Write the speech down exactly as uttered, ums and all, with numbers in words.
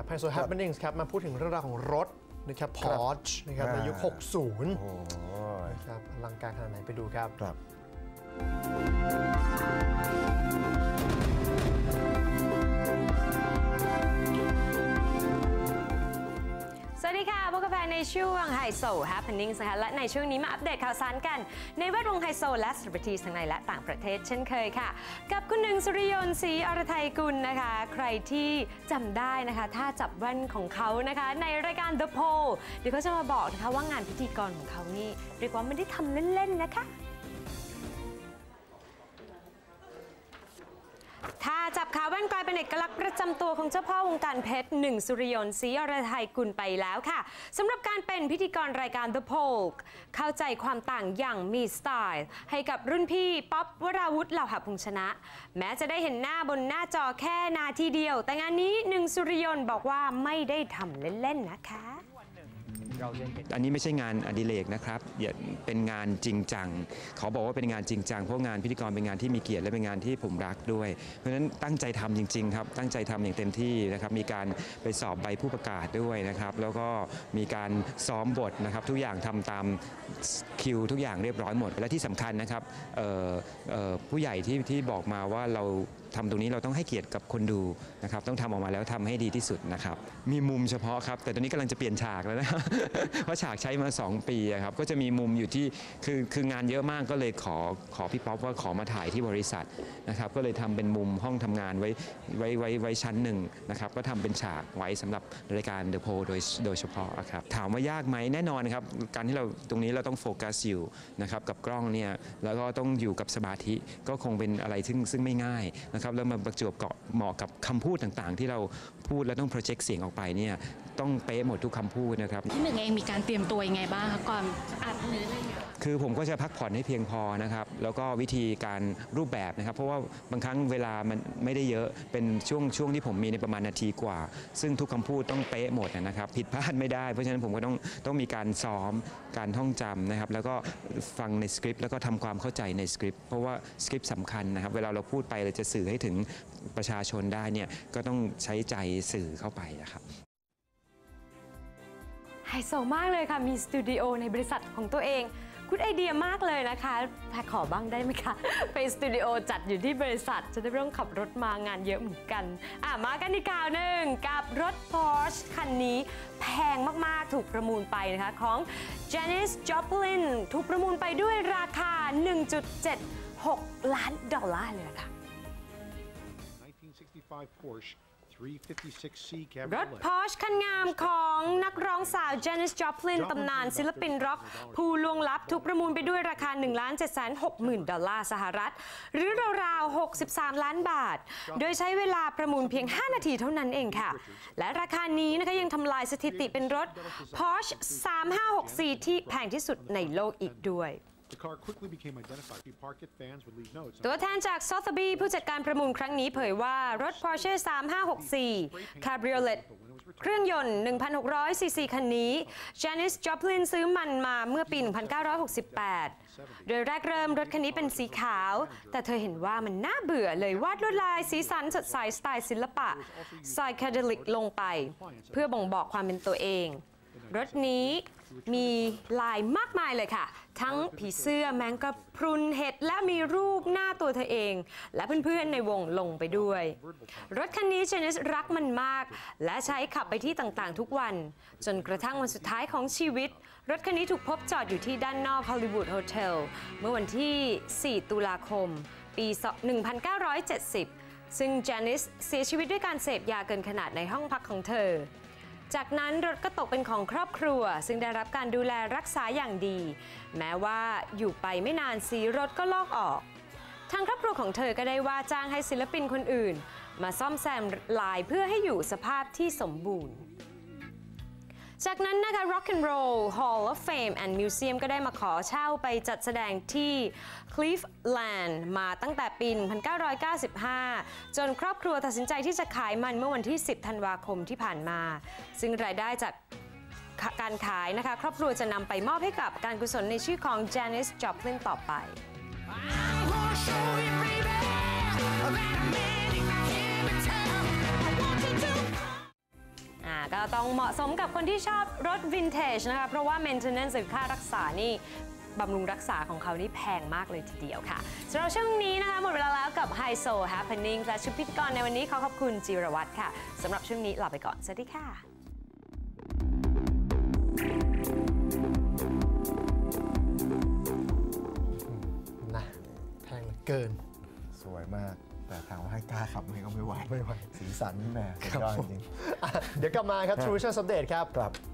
ไฮโซ Happenings ครับมาพูดถึงเรื่องราวของรถนะครับ Porsche นะครับในยุคหกสิบนะครับอลังการขนาดไหนไปดูครับครับสวัสดีค่ะพบกับแฟนในช่วงไฮโซ Happenings นะคะและในช่วงนี้มาอัปเดตข่าวสารกันในแวดวงไฮโซและเซเลบริตี้ทั้งในและต่างประเทศเช่นเคยค่ะกับคุณหนึ่งสุริยนต์ศรีอรไทยกุลนะคะใครที่จำได้นะคะถ้าจับแว่นของเขานะคะในรายการ The Poll เดี๋ยวเขาจะมาบอกนะคะว่างานพิธีกรของเขานี่เรียกว่าไม่ได้ทำเล่นๆนะคะถ้าจับขาแว่นกลายเป็นเอกลักษณ์ประจำตัวของเจ้าพ่อวงการเพชรหนึ่งสุริยนต์ศรีอรไทยกุลไปแล้วค่ะสำหรับการเป็นพิธีกรรายการ The Poll เข้าใจความต่างอย่างมีสไตล์ให้กับรุ่นพี่ป๊อปวราวุฒิเหล่าหะพงษ์ชนะแม้จะได้เห็นหน้าบนหน้าจอแค่นาทีเดียวแต่งานนี้หนึ่งสุริยนต์บอกว่าไม่ได้ทำเล่นๆนะคะอันนี้ไม่ใช่งานอดิเรกนะครับเป็นงานจริงจังเขาบอกว่าเป็นงานจริงจังเพราะงานพิธีกรเป็นงานที่มีเกียรติและเป็นงานที่ผมรักด้วยเพราะฉะนั้นตั้งใจทำจริงๆครับตั้งใจทำอย่างเต็มที่นะครับมีการไปสอบใบผู้ประกาศด้วยนะครับแล้วก็มีการซ้อมบทนะครับทุกอย่างทำตามคิวทุกอย่างเรียบร้อยหมดและที่สำคัญนะครับผู้ใหญ่ที่ที่บอกมาว่าเราทำตรงนี้เราต้องให้เกียรติกับคนดูนะครับต้องทำออกมาแล้วทำให้ดีที่สุดนะครับมีมุมเฉพาะครับแต่ตอนนี้กำลังจะเปลี่ยนฉากแล้วนะ เพราะฉากใช้มาสองปีครับก็จะมีมุมอยู่ที่คือคืองานเยอะมากก็เลยขอขอพี่ป๊อปว่าขอมาถ่ายที่บริษัทนะครับก็เลยทำเป็นมุมห้องทำงานไว้ไว้ไว้ไว้ชั้นหนึ่งนะครับก็ทำเป็นฉากไว้สำหรับรายการ The Poll โดยโดยเฉพาะครับถามว่ายากไหมแน่นอนครับการที่เราตรงนี้เราต้องโฟกัสอยู่นะครับกับกล้องเนี่ยแล้วก็ต้องอยู่กับสมาธิก็คงเป็นอะไรซึ่งซึ่งไม่ง่ายนะครับแล้วมันประจวบเกาะเหมาะกับคำพูดต่างๆที่เราพูดแล้วต้องโปรเจกต์เสียงออกไปเนี่ยต้องเป๊ะหมดทุกคำพูดนะครับพี่หนึ่งเองมีการเตรียมตัวยังไงบ้างคะก่อนอัดเนื้ออะไรอย่างเงี้ยคือผมก็จะพักผ่อนให้เพียงพอนะครับแล้วก็วิธีการรูปแบบนะครับเพราะว่าบางครั้งเวลามันไม่ได้เยอะเป็นช่วงช่วงที่ผมมีในประมาณนาทีกว่าซึ่งทุกคำพูดต้องเป๊ะหมดนะครับผิดพลาดไม่ได้เพราะฉะนั้นผมก็ต้องต้องมีการซ้อมการท่องจำนะครับแล้วก็ฟังในสคริปต์แล้วก็ทำความเข้าใจในสคริปต์เพราะว่าสคริปต์สำคัญนะครับเวลาเราพูดไปเราจะสื่อให้ถึงประชาชนได้เนี่ยก็ต้องใช้ใจสื่อเข้าไปนะครับไฮโซมากเลยค่ะมีสตูดิโอในบริษัทของตัวเองคุณไอเดียมากเลยนะคะแพรขอบ้างได้ไหมคะไปสตูดิโอจัดอยู่ที่บริษัทจะได้ไม่ต้องขับรถมางานเยอะเหมือนกันอ่ะมากันอีกข่าวหนึ่งกับรถ Porsche คันนี้แพงมากๆถูกประมูลไปนะคะของ Janis Joplin ถูกประมูลไปด้วยราคา หนึ่งจุดเจ็ดหก ล้านดอลลาร์เลยค่ะรถ Porsche คันงามของนักร้องสาว Janis Joplin ตำนานศิลปินร็อกผู้ล่วงลับถูกประมูลไปด้วยราคา หนึ่งล้านเจ็ดแสนหกหมื่น ดอลลาร์สหรัฐหรือราวๆหกสิบสาม ล้านบาทโดยใช้เวลาประมูลเพียงห้านาทีเท่านั้นเองค่ะและราคานี้นะคะยังทำลายสถิติเป็นรถ Porsche สามห้าหกสี่ ที่แพงที่สุดในโลกอีกด้วยตัวแทนจาก Sotheby's ผู้จัดการประมูลครั้งนี้เผยว่ารถ Porsche สามห้าหกสี่ Cabriolet เครื่องยนต์ หนึ่งพันหกร้อย ซี ซี คันนี้ Janis Joplin ซื้อมันมาเมื่อปี หนึ่งพันเก้าร้อยหกสิบแปด โดยแรกเริ่มรถคันนี้เป็นสีขาวแต่เธอเห็นว่ามันน่าเบื่อเลยวาดลวดลายสีสันสดใสสไตล์ศิลปะ Psychedelic ลงไปเพื่อบ่งบอกความเป็นตัวเองรถนี้มีลายมากมายเลยค่ะทั้งผีเสื้อแมงกะพรุนเห็ดและมีรูปหน้าตัวเธอเองและเพื่อนๆในวงลงไปด้วยรถคันนี้เจนิสรักมันมากและใช้ขับไปที่ต่างๆทุกวันจนกระทั่งวันสุดท้ายของชีวิตรถคันนี้ถูกพบจอดอยู่ที่ด้านนอกฮอลลีวูดโฮเทลเมื่อวันที่สี่ตุลาคมปีหนึ่งพันเก้าร้อยเจ็ดสิบซึ่งเจนิสเสียชีวิตด้วยการเสพยาเกินขนาดในห้องพักของเธอจากนั้นรถก็ตกเป็นของครอบครัวซึ่งได้รับการดูแลรักษาอย่างดีแม้ว่าอยู่ไปไม่นานสีรถก็ลอกออกทางครอบครัวของเธอก็ได้ว่าจ้างให้ศิลปินคนอื่นมาซ่อมแซมลายเพื่อให้อยู่สภาพที่สมบูรณ์จากนั้นนะคะ Rock and Roll Hall of Fame and Museum ก็ได้มาขอเช่าไปจัดแสดงที่ Cleveland มาตั้งแต่ปี หนึ่งพันเก้าร้อยเก้าสิบห้า จนครอบครัวตัดสินใจที่จะขายมันเมื่อวันที่ สิบ ธันวาคมที่ผ่านมาซึ่งรายได้จากการขายนะคะครอบครัวจะนำไปมอบให้กับการกุศลในชื่อของ Janis Joplin ต่อไป อก็ต้องเหมาะสมกับคนที่ชอบรถวินเทจนะคะเพราะว่า maintenance หรือค่ารักษานี่บำรุงรักษาของเขานี่แพงมากเลยทีเดียวค่ะสำหรับช่วงนี้นะคะหมดเวลาแล้วกับ Hi-So Happening และชุดพิธีกรในวันนี้ขอขอบคุณจิรวัตรค่ะสำหรับช่วงนี้ลาไปก่อนสวัสดีค่ะนะแพงเหลือเกินสวยมากแต่ถามว่าให้กล้าขับไหมก็ไม่ไหวไม่ไหวสีสันแหมสุดยอดจริงเดี๋ยวกลับมาครับ True Vision Update ครับครับ